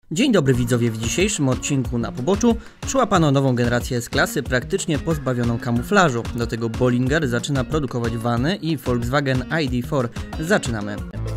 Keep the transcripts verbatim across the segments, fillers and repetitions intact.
Dzień dobry widzowie, w dzisiejszym odcinku na poboczu przyłapano nową generację S-klasy praktycznie pozbawioną kamuflażu. Do tego Bollinger zaczyna produkować vany i Volkswagen I D cztery. Zaczynamy.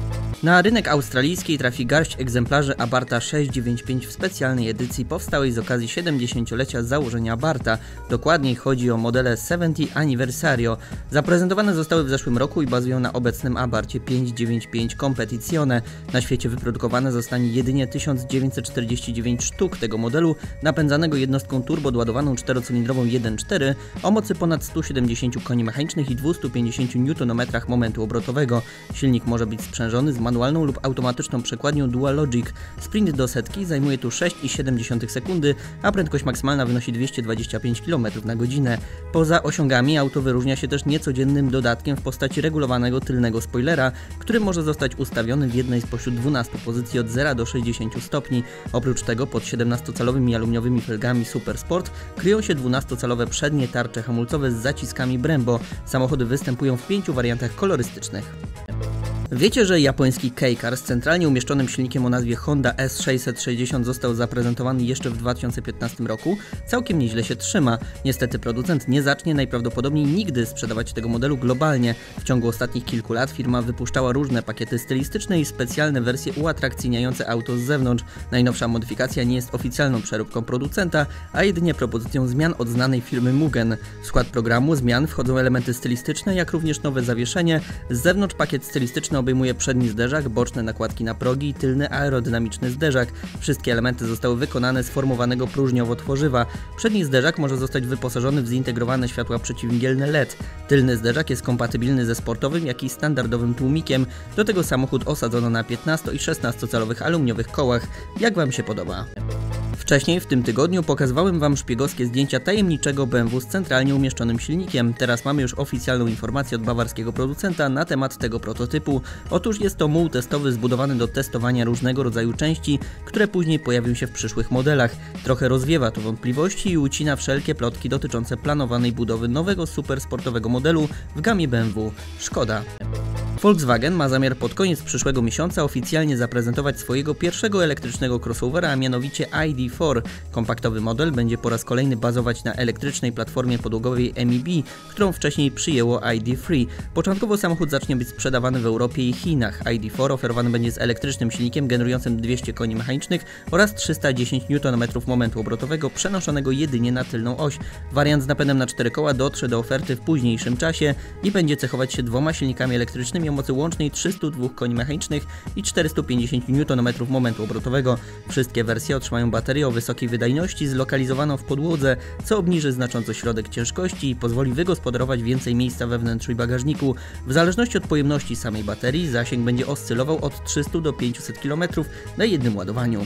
Na rynek australijski trafi garść egzemplarzy Abartha sześć dziewięć pięć w specjalnej edycji powstałej z okazji siedemdziesięciolecia założenia Abartha. Dokładniej chodzi o modele siedemdziesiąt Anniversario. Zaprezentowane zostały w zeszłym roku i bazują na obecnym Abarthie pięć dziewięć pięć Competizione. Na świecie wyprodukowane zostanie jedynie tysiąc dziewięćset czterdzieści dziewięć sztuk tego modelu, napędzanego jednostką turbo doładowaną czterocylindrową jeden przecinek cztery o mocy ponad stu siedemdziesięciu koni mechanicznych i dwustu pięćdziesięciu niutonometrów momentu obrotowego. Silnik może być sprzężony z manualną lub automatyczną przekładnią Dual Logic. Sprint do setki zajmuje tu sześć przecinek siedem sekundy, a prędkość maksymalna wynosi dwieście dwadzieścia pięć kilometrów na godzinę. Poza osiągami auto wyróżnia się też niecodziennym dodatkiem w postaci regulowanego tylnego spoilera, który może zostać ustawiony w jednej spośród dwunastu pozycji od zera do sześćdziesięciu stopni. Oprócz tego pod siedemnastocalowymi aluminiowymi felgami Super Sport kryją się dwunastocalowe przednie tarcze hamulcowe z zaciskami Brembo. Samochody występują w pięciu wariantach kolorystycznych. Wiecie, że japoński K-Car z centralnie umieszczonym silnikiem o nazwie Honda S sześćset sześćdziesiąt został zaprezentowany jeszcze w dwa tysiące piętnastym roku? Całkiem nieźle się trzyma. Niestety producent nie zacznie najprawdopodobniej nigdy sprzedawać tego modelu globalnie. W ciągu ostatnich kilku lat firma wypuszczała różne pakiety stylistyczne i specjalne wersje uatrakcyjniające auto z zewnątrz. Najnowsza modyfikacja nie jest oficjalną przeróbką producenta, a jedynie propozycją zmian od znanej firmy Mugen. W skład programu zmian wchodzą elementy stylistyczne, jak również nowe zawieszenie. Z zewnątrz pakiet stylistyczny obejmuje przedni zderzak, boczne nakładki na progi i tylny aerodynamiczny zderzak. Wszystkie elementy zostały wykonane z formowanego próżniowo tworzywa. Przedni zderzak może zostać wyposażony w zintegrowane światła przeciwmgielne L E D. Tylny zderzak jest kompatybilny ze sportowym, jak i standardowym tłumikiem. Do tego samochód osadzono na piętnasto i szesnastocalowych aluminiowych kołach. Jak Wam się podoba? Wcześniej w tym tygodniu pokazywałem Wam szpiegowskie zdjęcia tajemniczego B M W z centralnie umieszczonym silnikiem. Teraz mamy już oficjalną informację od bawarskiego producenta na temat tego prototypu. Otóż jest to muł testowy zbudowany do testowania różnego rodzaju części, które później pojawią się w przyszłych modelach. Trochę rozwiewa to wątpliwości i ucina wszelkie plotki dotyczące planowanej budowy nowego supersportowego modelu w gamie B M W. Szkoda. Volkswagen ma zamiar pod koniec przyszłego miesiąca oficjalnie zaprezentować swojego pierwszego elektrycznego crossovera, a mianowicie I D cztery. Kompaktowy model będzie po raz kolejny bazować na elektrycznej platformie podłogowej M I B, którą wcześniej przyjęło I D trzy. Początkowo samochód zacznie być sprzedawany w Europie i Chinach. I D cztery oferowany będzie z elektrycznym silnikiem generującym dwieście koni mechanicznych oraz trzysta dziesięć niutonometrów momentu obrotowego przenoszonego jedynie na tylną oś. Wariant z napędem na cztery koła dotrze do oferty w późniejszym czasie i będzie cechować się dwoma silnikami elektrycznymi o mocy łącznej trzystu dwóch koni mechanicznych i czterystu pięćdziesięciu niutonometrów momentu obrotowego. Wszystkie wersje otrzymają baterię o wysokiej wydajności zlokalizowaną w podłodze, co obniży znacząco środek ciężkości i pozwoli wygospodarować więcej miejsca we wnętrzu i bagażniku. W zależności od pojemności samej baterii zasięg będzie oscylował od trzystu do pięciuset kilometrów na jednym ładowaniu.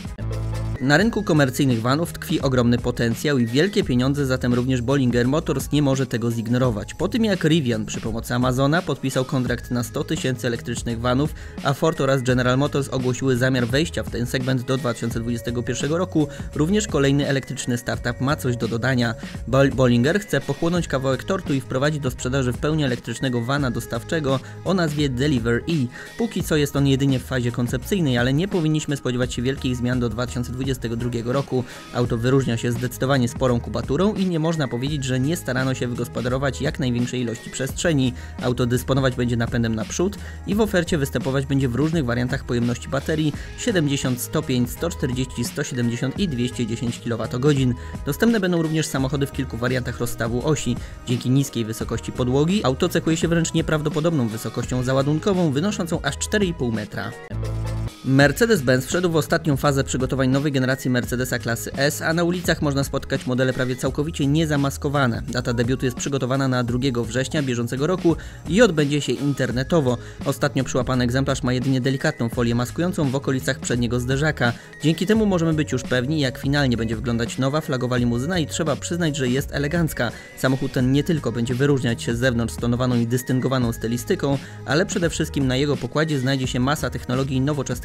Na rynku komercyjnych vanów tkwi ogromny potencjał i wielkie pieniądze, zatem również Bollinger Motors nie może tego zignorować. Po tym jak Rivian przy pomocy Amazona podpisał kontrakt na sto tysięcy elektrycznych vanów, a Ford oraz General Motors ogłosiły zamiar wejścia w ten segment do dwa tysiące dwudziestego pierwszego roku, również kolejny elektryczny startup ma coś do dodania. Bollinger chce pochłonąć kawałek tortu i wprowadzić do sprzedaży w pełni elektrycznego vana dostawczego o nazwie Deliver E. Póki co jest on jedynie w fazie koncepcyjnej, ale nie powinniśmy spodziewać się wielkich zmian do dwa tysiące dwudziestego drugiego roku. Auto wyróżnia się zdecydowanie sporą kubaturą i nie można powiedzieć, że nie starano się wygospodarować jak największej ilości przestrzeni. Auto dysponować będzie napędem naprzód i w ofercie występować będzie w różnych wariantach pojemności baterii siedemdziesiąt, sto pięć, sto czterdzieści, sto siedemdziesiąt i dwieście dziesięć kilowatogodzin. Dostępne będą również samochody w kilku wariantach rozstawu osi. Dzięki niskiej wysokości podłogi auto cechuje się wręcz nieprawdopodobną wysokością załadunkową wynoszącą aż cztery i pół metra. Mercedes-Benz wszedł w ostatnią fazę przygotowań nowej generacji Mercedesa klasy S, a na ulicach można spotkać modele prawie całkowicie niezamaskowane. Data debiutu jest przygotowana na drugiego września bieżącego roku i odbędzie się internetowo. Ostatnio przyłapany egzemplarz ma jedynie delikatną folię maskującą w okolicach przedniego zderzaka. Dzięki temu możemy być już pewni, jak finalnie będzie wyglądać nowa flagowa limuzyna i trzeba przyznać, że jest elegancka. Samochód ten nie tylko będzie wyróżniać się z zewnątrz stonowaną i dystyngowaną stylistyką, ale przede wszystkim na jego pokładzie znajdzie się masa technologii i nowoczesnych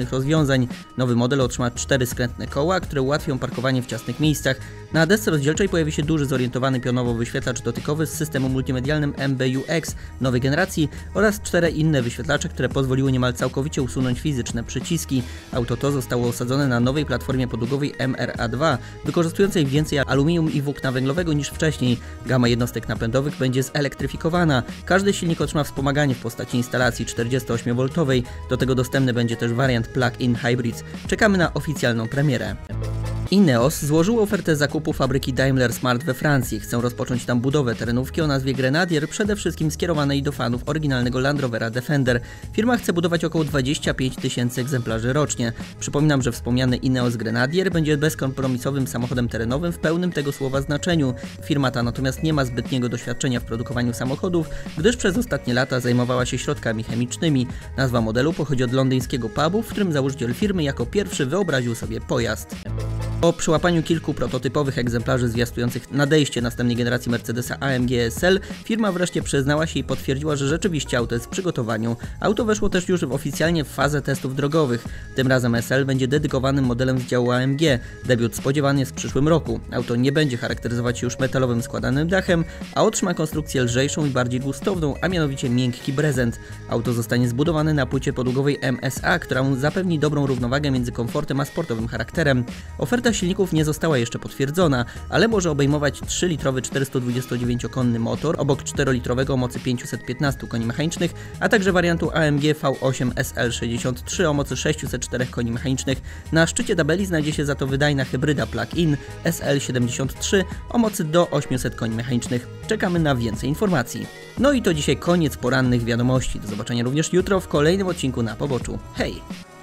sprawnych rozwiązań. Nowy model otrzyma cztery skrętne koła, które ułatwią parkowanie w ciasnych miejscach. Na desce rozdzielczej pojawi się duży zorientowany pionowo wyświetlacz dotykowy z systemem multimedialnym M B U X nowej generacji oraz cztery inne wyświetlacze, które pozwoliły niemal całkowicie usunąć fizyczne przyciski. Auto to zostało osadzone na nowej platformie podługowej M R A dwa, wykorzystującej więcej aluminium i włókna węglowego niż wcześniej. Gama jednostek napędowych będzie zelektryfikowana. Każdy silnik otrzyma wspomaganie w postaci instalacji czterdziestoośmiovoltowej. Do tego dostępny będzie też wariant plug-in hybrid. Czekamy na oficjalną premierę. Ineos złożył ofertę zakupu fabryki Daimler Smart we Francji. Chcą rozpocząć tam budowę terenówki o nazwie Grenadier, przede wszystkim skierowanej do fanów oryginalnego Land Rovera Defender. Firma chce budować około dwadzieścia pięć tysięcy egzemplarzy rocznie. Przypominam, że wspomniany Ineos Grenadier będzie bezkompromisowym samochodem terenowym w pełnym tego słowa znaczeniu. Firma ta natomiast nie ma zbytniego doświadczenia w produkowaniu samochodów, gdyż przez ostatnie lata zajmowała się środkami chemicznymi. Nazwa modelu pochodzi od londyńskiego pubu, w którym założyciel firmy jako pierwszy wyobraził sobie pojazd. Po przyłapaniu kilku prototypowych egzemplarzy zwiastujących nadejście następnej generacji Mercedesa A M G S L, firma wreszcie przyznała się i potwierdziła, że rzeczywiście auto jest w przygotowaniu. Auto weszło też już oficjalnie w fazę testów drogowych. Tym razem S L będzie dedykowanym modelem z działu A M G. Debiut spodziewany jest w przyszłym roku. Auto nie będzie charakteryzować się już metalowym składanym dachem, a otrzyma konstrukcję lżejszą i bardziej gustowną, a mianowicie miękki prezent. Auto zostanie zbudowane na płycie podługowej M S A, która mu zapewni dobrą równowagę między komfortem a sportowym charakterem. Oferta silników nie została jeszcze potwierdzona, ale może obejmować trzylitrowy czterystodwudziestodziewięciokonny motor obok czterolitrowego o mocy pięćset piętnaście koni mechanicznych, a także wariantu A M G V osiem S L sześćdziesiąt trzy o mocy sześćset cztery koni mechanicznych. Na szczycie tabeli znajdzie się za to wydajna hybryda plug-in S L siedemdziesiąt trzy o mocy do osiemset koni mechanicznych. Czekamy na więcej informacji. No i to dzisiaj koniec porannych wiadomości. Do zobaczenia również jutro w kolejnym odcinku Na Poboczu. Hej!